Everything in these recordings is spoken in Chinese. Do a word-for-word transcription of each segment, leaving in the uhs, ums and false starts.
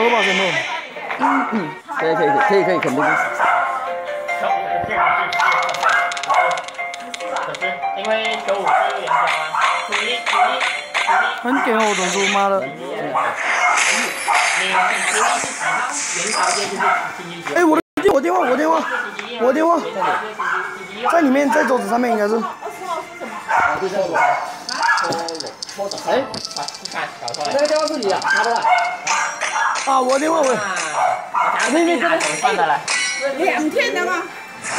了吧，全部。嗯嗯，可以可以可以可以肯定。 因为九五是元宵啊，初一初一初一。 很点我总数，妈的。哎，我的我电话我电话我电话在里面，在桌子上面应该是。 哎，那个电话是你的，拿过来。 啊，我电话我。 那那这放的来。 兩天啊嘛。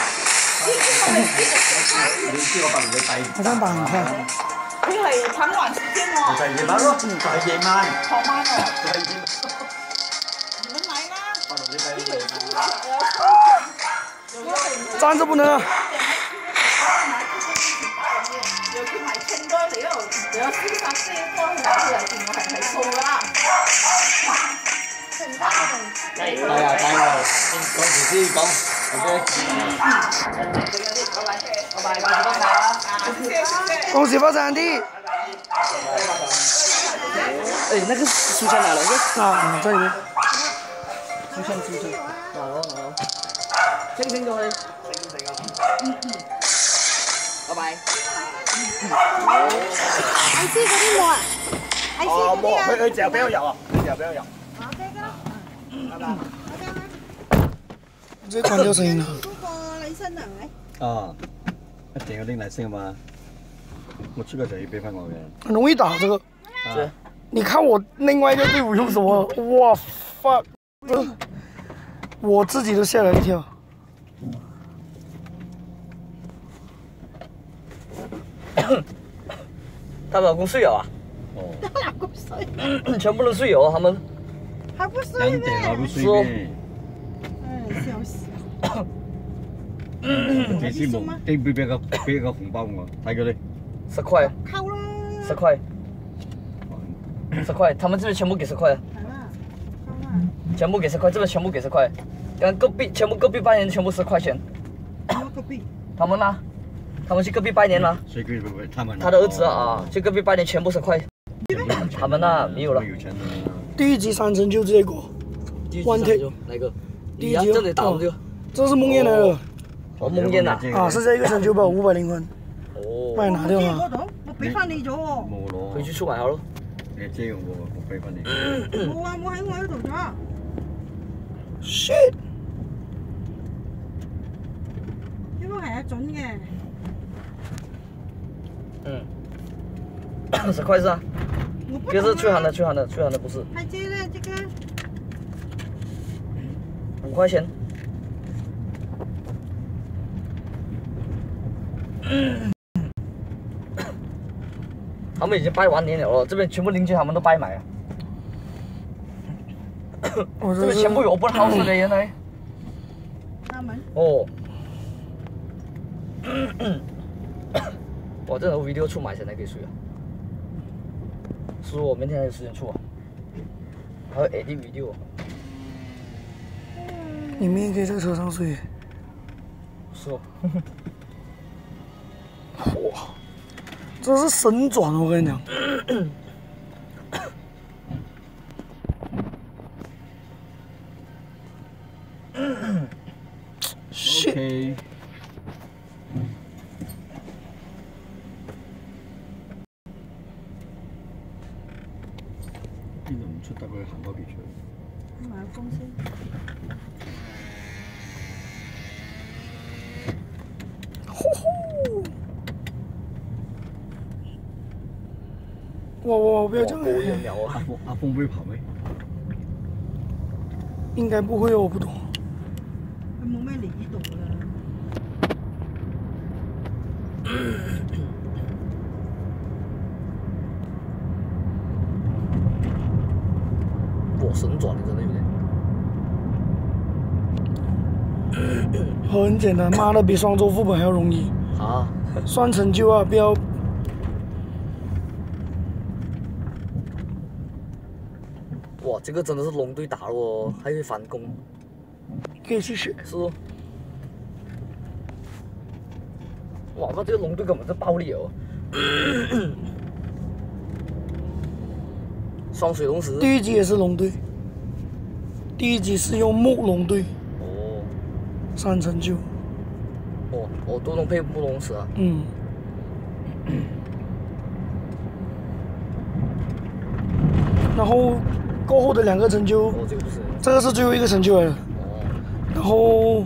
好像八很快。 佢係產還時間喎。 就係夜晚咯，就係夜晚。 傍晚喎。 就係夜晚。 你們來啦。 站着不能啊。 有佢買清多嚟嗰度，有先殺些多嚟，佢又見我係係數啦。 係啊，係啊，講住先講，OK。 恭喜發財弟！ 哎，那個書籤哪來嘅？ 啊，在裡面。 書籤書籤，拿咯拿咯，清清咗佢。嗯嗯。拜拜。 I C 嗰啲冇啊 ？I C 嗰啲啊？ 佢佢就俾我入啊，佢就俾我入。 好嘅㗎。拜拜。 直接關掉聲音啦。 嗰個禮新啊，係咪？ 啊，一定要拎嚟先啊嘛。我出個就要俾翻我嘅。 很容易打這個。 是。 你看我另外一個隊伍用什麼？哇 fuck！ 我自己都嚇了一跳。 她老公睡了啊？ 哦。 她老公睡。 全部都睡了，他們。 還不睡咩？ 兩點還不睡咩？ 唉，笑死！ 幾時冇？俾俾俾個俾個紅包我，睇佢哋。 十塊。 扣啦。 十塊。十塊，他們這邊全部給十塊。全部給十塊，這邊全部給十塊。剛隔壁全部隔壁拜年全部十塊錢。 隔壁。 他們呢？他們去隔壁拜年了。 誰佢他們？ 他的兒子啊，去隔壁拜年全部十塊。他們那沒有了。 第一集三成就這個。 one take。哪個？ 第一集。 這裡打我們就。 這是夢魘來的。 哦，夢魘啊。 啊，是這個成就吧，五百零分。 哦。 幫你拿掉啊。 我俾翻你咗喎。 冇攞。 回去出買好咯。 你借我，我俾翻你。 冇啊，冇喺我呢度咗。 shit！ 呢個係一種嘅。 嗯。十塊是啊。這是最行的，最行的，最行的不是。 還這個這個。 五塊錢。他們已經拜完年了，這邊全部鄰居他們都拜買了。這邊全部有 open house 的原來。 他們。 哦。哇，這種 video 出買現在可以睡啊。是我明天還有時間出啊。還有 edit video。 你明天可以在車上睡。 是哦。 哇，這是神轉，我跟你講。 shit。邊度唔出得去行多幾場？ 買風先。 哇哇！不要這樣！ 阿峰阿峰會跑沒？ 應該不會，我不懂。 佢冇咩理度啦。 哇，神轉你真的有點。 很簡單，媽的，比雙周副本還要容易。 啊！ 算成就啊，不要。 哇，這個真的是龍隊打咯，還可以反攻。 可以去學。 是哦。哇，那這個龍隊根本就暴力哦。雙水龍石。 第一集也是龍隊。 第一集是用木龙队， 哦， 三成就， 哦，哦，都能配木龙石啊。 嗯。然后过后的两个成就， 哦，这个不是。 这个是最后一个成就来的。 哦。 然后，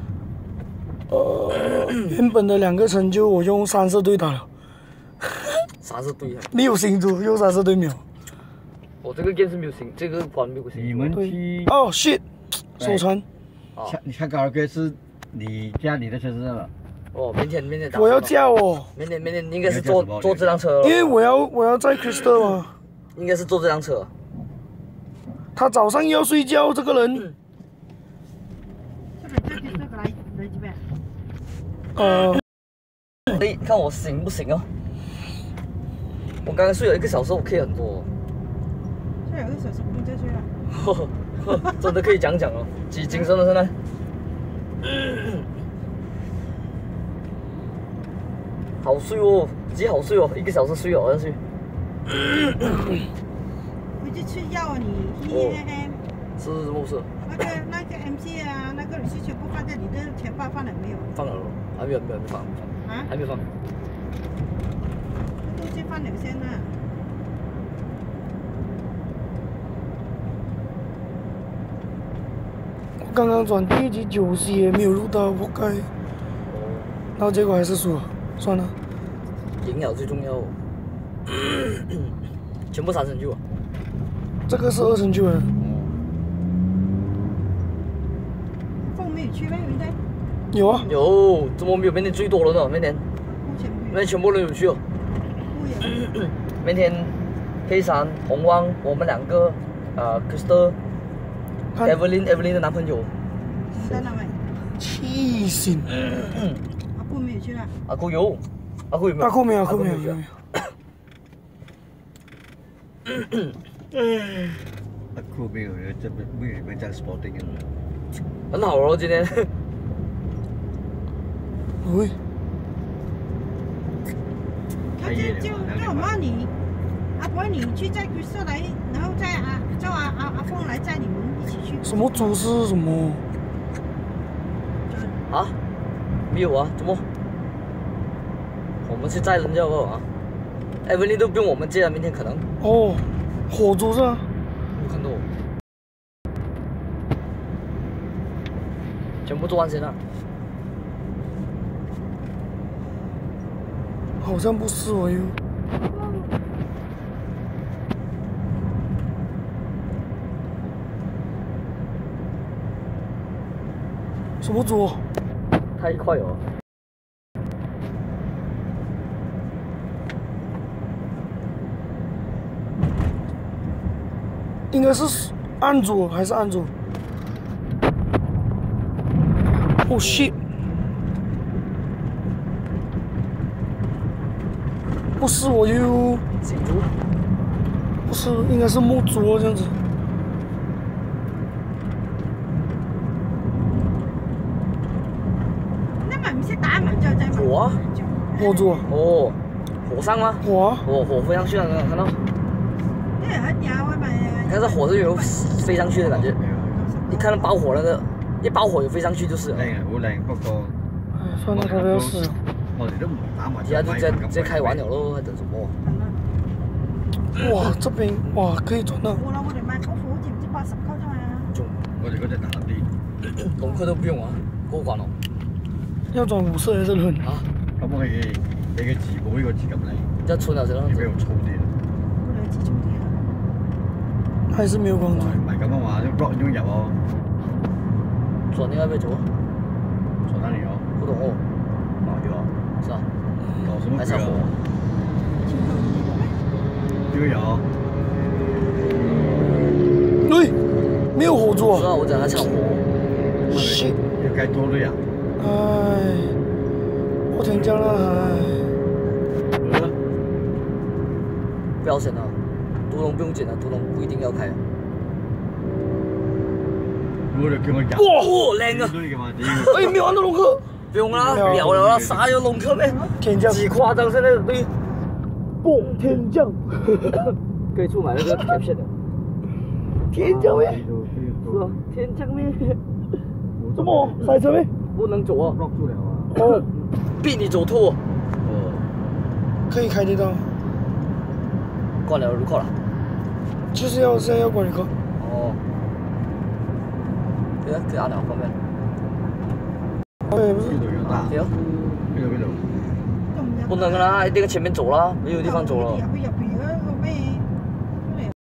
呃，原本的两个成就我用三色队打了。 啥是对啊？ 没有星族，用三色队秒。 我、哦、这个 game 是没有星，这个关没有星。 你们去哦 shit， 手残。 哦、 唱你唱卡拉 OK 是你家里的车是吧？ 哦，明天明天打。 我要驾哦。 明天明天应该是坐坐这辆车了。 因为我要我要载 Crystal 嘛。 应该是坐这辆车。 他早上要睡觉，这个人。呃。 你看我醒不醒哦？我刚刚睡了一个小时，我可以很多。 睡了一个小时不用再睡了。 真的可以讲讲哦，几精神了现在。好睡哦，极好睡哦，一个小时睡了下去。 回去吃药啊你 ，H M M。 是什么事？ 那个那个 M C 啊，那个你是全部放在你的钱包放了没有？ 放了，还没有，没有，没放，放。啊？还没有放。 东西放了先啊。 我刚刚转第一集九十也没有录到，活该。然后结果还是输了，算了。 赢了最重要。全部三成就啊。 这个是二成就的。 凤没有去吗？明天？ 有啊。 有，怎么没有？明天最多了呢，明天。明天全部都有去哦。明天，黑山、红汪，我们两个，啊 ，Crystal、Evelyn、Evelyn 的男朋友。 在哪位？ 气死！ 阿姑没有去啊？ 阿姑有，阿姑有没有？ 阿姑没有，阿姑没有，没有。 阿姑没有，这不没有你们在 sporting 啊。 很好哦，今天。 喂。 他就就叫我妈你，阿婆你去载 Crystal 来，然后载阿叫阿阿阿凤来载你们一起去。 什么组是什么？ 啊？没有啊？怎么？我们去载人家好不好啊 ？Evelyn 都不用我们接了，明天可能。 哦，火烛是吧？ 我看到。全部做完先了。 好像不是我哟。什么组？ 太快哦！ 应该是暗组还是暗组？哦 shit！ 不是我又金猪， 不是，应该是木桌这样子。 那么你是打满就在火啊？ 火桌。 哦，火上吗？ 火啊！ 火火飞上去了，看到？ 对，很摇啊嘛。 但是火是有飞上去的感觉，你看到爆火那个，一爆火有飞上去就是了。 靚啊，好靚，不過。 哎，算了，他不要死。 我哋都唔打麻而家就直接直接開玩了咯，還等什麼？ 哇，這邊哇可以轉到。 我啦，我哋買嗰副好似唔知八十溝啫嘛。 仲我哋嗰隻大啲， 龍區都不用啊，過關咯。 要轉五色還是輪？ 啊？ 咁我哋你嘅字冇呢個字咁靚。 一寸就成啦。 要比較粗啲。 嗰兩字重啲啊。 還是沒有光轉。 唔係咁啊嘛，啲 block 已經入哦。 轉應該咩做啊？ 轉單嚟哦。 不懂哦。 冇有。 是啊。 搞什麼鬼啊？這個有。 對，沒有火燭啊。 是啊，我講他搶火。 shit。 要該多的呀。 唉，我停咗啦，唉。 不要選了，獨龍不用揀了，獨龍不一定要開。 我就叫我入。 哇，靚啊！ 哎，沒有玩到龍科。 不用啦，秒了啦，啥有龍科咩？ 天降。 幾誇張，現在對。蹦天降。可以出買那個貼片的。 天降咩？ 是啊，天降咩？ 怎么塞车咩？ 不能走啊！ block 住了啊。 哦， 逼你走错。 哦。 可以开得到， 关了路口了。 就是要现在要管理科。 哦。对啊，给阿两方便。 哎，不是。 越走越大。 对啊。 越走越走。 不能啦，一定前面走啦，没有地方走了。 入邊